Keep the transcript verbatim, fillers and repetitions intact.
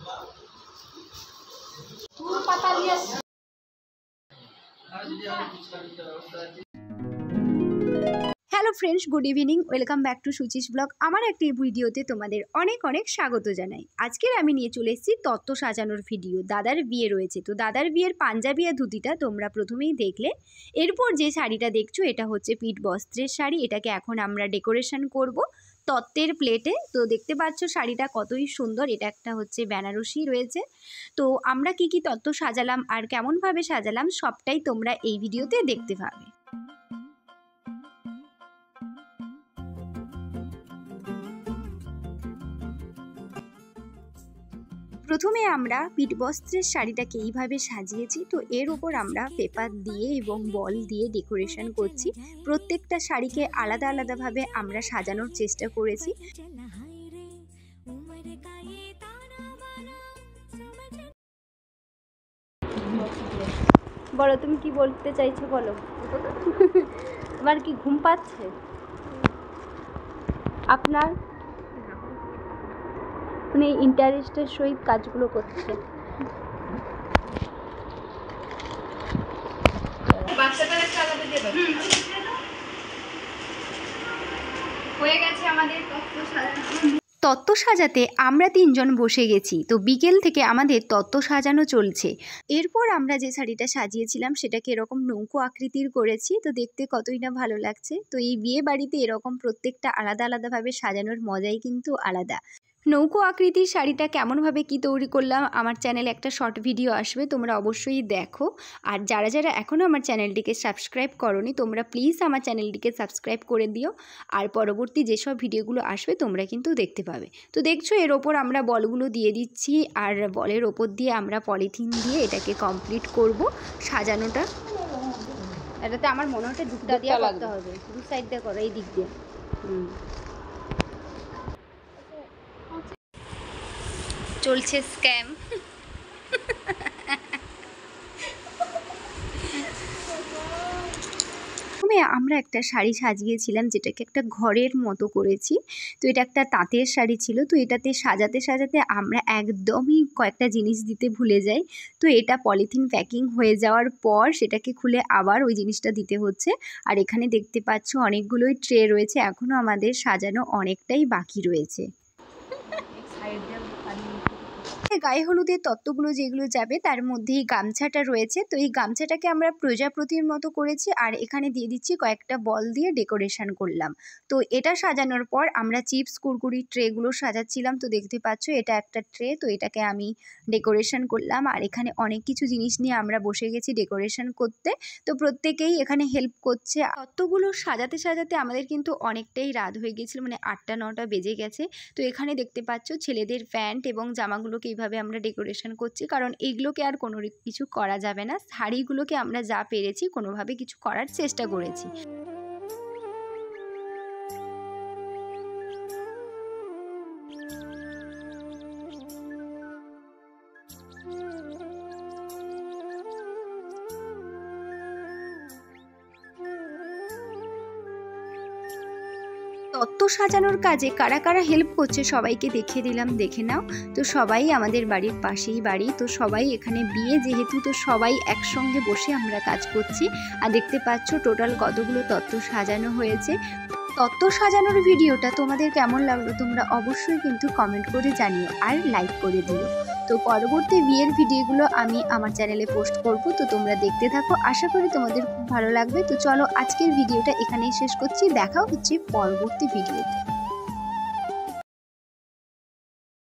Hello friends, good evening. Welcome back to Suchi's blog. আমার একটি ভিডিওতে তোমাদের অনেক অনেক স্বাগত জানাই। আজকের আমি নিয়ে চলে এসেছি তত্ত্ব সাজানোর ভিডিও। দাদার বিয়ে রয়েছে, তো দাদার বিয়ের পাঞ্জাবি আর ধুতিটা তোমরা প্রথমেই দেখলে। এরপর যে শাড়িটা দেখছো এটা হচ্ছে পিঠ বস্ত্রের শাড়ি। এটাকে এখন আমরা ডেকোরেশন করব তত্ত্বের প্লেটে। তো দেখতে পাচ্ছ শাড়িটা কতই সুন্দর। এটা একটা হচ্ছে বেনারসি রয়েছে। তো আমরা কি কি তত্ত্ব সাজালাম আর কেমনভাবে সাজালাম সবটাই তোমরা এই ভিডিওতে দেখতে পাবে। প্রথমে আমরা পিঠবস্ত্রের শাড়িটাকে এইভাবে সাজিয়েছি। তো এর উপর আমরা পেপার দিয়ে এবং বল দিয়ে ডেকোরেশন করছি। প্রত্যেকটা শাড়িকে আলাদা আলাদাভাবে আমরা সাজানোর চেষ্টা করেছি। বলো, তুমি কি বলতে চাইছো বলো। তোমার কি ঘুম পাচ্ছে? আপনার মানে ইন্টারেস্টের সহিত কাজগুলো করছে। হয়ে গেছে আমাদের তত্ত্ব সাজানো। তত্ত্ব সাজাতে আমরা তিনজন বসে গেছি। তো বিকেল থেকে আমাদের তত্ত্ব সাজানো চলছে। এরপর আমরা যে শাড়িটা সাজিয়েছিলাম সেটাকে এরকম নৌকো আকৃতির করেছি। তো দেখতে কতই না ভালো লাগছে। তো এই বিয়ে বাড়িতে এরকম প্রত্যেকটা আলাদা আলাদাভাবে সাজানোর মজাই কিন্তু আলাদা। নৌকো আকৃতির শাড়িটা কেমনভাবে কি তৈরি করলাম আমার চ্যানেলে একটা শর্ট ভিডিও আসবে, তোমরা অবশ্যই দেখো। আর যারা যারা এখনও আমার চ্যানেলটিকে সাবস্ক্রাইব করোনি তোমরা প্লিজ আমার চ্যানেলটিকে সাবস্ক্রাইব করে দিও। আর পরবর্তী যেসব ভিডিওগুলো আসবে তোমরা কিন্তু দেখতে পাবে। তো দেখছো এর ওপর আমরা বলগুলো দিয়ে দিচ্ছি আর বলের ওপর দিয়ে আমরা পলিথিন দিয়ে এটাকে কমপ্লিট করব সাজানোটা। এটাতে আমার মনে হচ্ছে দুটা দিয়ে করতে হবে, দু সাইড দিয়ে করো, এই দিক দিয়ে। হুম, চলছে স্ক্যাম। আমরা একটা শাড়ি সাজিয়েছিলাম যেটাকে একটা ঘরের মতো করেছি। তো এটা একটা তাঁতের শাড়ি ছিল। তো এটাতে সাজাতে সাজাতে আমরা একদমই কয়েকটা জিনিস দিতে ভুলে যাই। তো এটা পলিথিন প্যাকিং হয়ে যাওয়ার পর সেটাকে খুলে আবার ওই জিনিসটা দিতে হচ্ছে। আর এখানে দেখতে পাচ্ছ অনেকগুলোই ট্রে রয়েছে, এখনও আমাদের সাজানো অনেকটাই বাকি রয়েছে। গায়ে হলুদের তত্ত্বগুলো যেগুলো যাবে তার মধ্যেই গামছাটা রয়েছে। তো এই গামছাটাকে আমরা প্রজাপতির মতো করেছি আর এখানে দিয়ে দিচ্ছি কয়েকটা বল দিয়ে ডেকোরেশন করলাম। তো এটা সাজানোর পর আমরা চিপস কুরকুরি ট্রেগুলো সাজাচ্ছিলাম। তো দেখতে পাচ্ছ এটা একটা ট্রে। তো এটাকে আমি ডেকোরেশন করলাম আর এখানে অনেক কিছু জিনিস নিয়ে আমরা বসে গেছি ডেকোরেশন করতে। তো প্রত্যেকেই এখানে হেল্প করছে। তত্ত্বগুলো সাজাতে সাজাতে আমাদের কিন্তু অনেকটাই রাত হয়ে গেছিলো, মানে আটটা নটা বেজে গেছে। তো এখানে দেখতে পাচ্ছ ছেলেদের প্যান্ট এবং জামাগুলোকে এইভাবে আমরা ডেকোরেশন করছি, কারণ এইগুলোকে আর কোনো কিছু করা যাবে না। শাড়িগুলোকে আমরা যা পেরেছি কোনোভাবে কিছু করার চেষ্টা করেছি। তত্ত্ব সাজানোর কাজে কারা কারা হেল্প করছে সবাইকে দেখিয়ে দিলাম, দেখে নাও। তো সবাই আমাদের বাড়ির পাশেই বাড়ি। তো সবাই এখানে বিয়ে যেহেতু, তো সবাই একসঙ্গে বসে আমরা কাজ করছি। আর দেখতে পাচ্ছ টোটাল কতগুলো তত্ত্ব সাজানো হয়েছে। তত্ত্ব সাজানোর ভিডিওটা তোমাদের কেমন লাগলো তোমরা অবশ্যই কিন্তু কমেন্ট করে জানিও আর লাইক করে দিও। তো পরবর্তী বিয়ের ভিডিওগুলো আমি আমার চ্যানেলে পোস্ট করব, তো তোমরা দেখতে থাকো। আশা করি তোমাদের খুব ভালো লাগবে। তো চলো আজকের ভিডিওটা এখানেই শেষ করছি, দেখা হচ্ছে পরবর্তী ভিডিওতে।